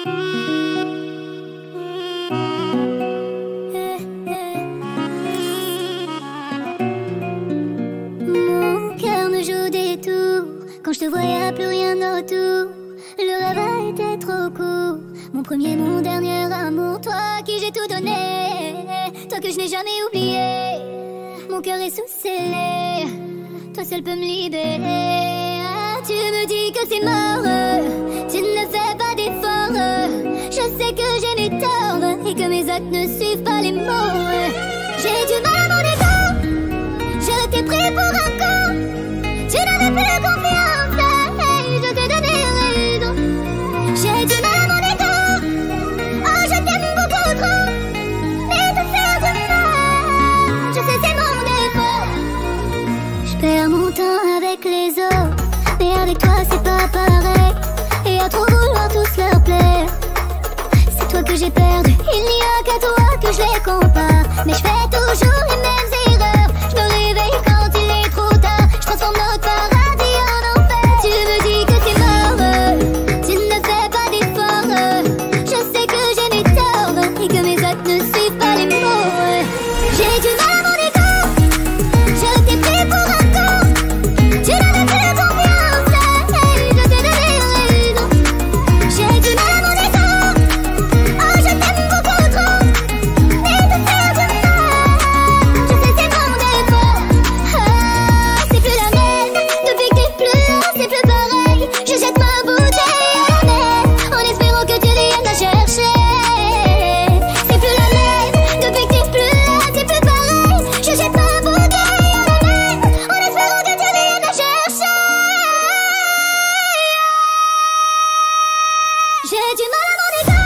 Mon cœur me joue des tours. Quand je te voyais, plus rien autour. Le rêve était trop court. Mon premier, mon dernier amour. Toi qui j'ai tout donné. Toi que je n'ai jamais oublié. Mon cœur est sous scellé. Toi seul peux me libérer. Ah, tu me dis que c'est mort. Tu ne fais pas d'effort. Je sais que j'ai mes torts. Et que mes actes ne suivent pas les mots. J'ai du mal à mon égo. Je t'ai pris pour un con. Tu n'avais plus confiance. Et je t'ai donné raison. J'ai du mal à mon égo. Oh, je t'aime beaucoup trop. Mais te faire du mal, je sais c'est mon défaut. Je perds mon temps avec les autres, mais avec toi c'est pas pareil. Et à trop vouloir tous leur plaire, c'est toi que j'ai perdu. Il n'y a qu'à toi que je les compare. Mais je fais toujours les mêmes erreurs. Je me réveille quand il est trop tard. Je transforme notre paradis en enfer. Tu me dis que c'est mort. Tu ne fais pas d'effort. Je sais que j'ai mes torts et que mes actes ne suivent pas les mots. J'ai du mal à mon égo. Je t'ai pris pour un con. Tu n'avais plus confiance et je t'ai donné raison. J'ai du mal à mon égo. Oh, je t'aime beaucoup trop. Mais te faire du mal, je sais c'est mon défaut. Ah, c'est plus la même. Depuis que t'es plus là, c'est plus pareil. Je jette ma bouteille à la mer en espérant que tu viennes la chercher. C'est plus la même. Depuis que t'es plus là, c'est plus pareil. Je jette ma bouteille à la mer en espérant que tu viennes la chercher. J'ai du mal à mon égo.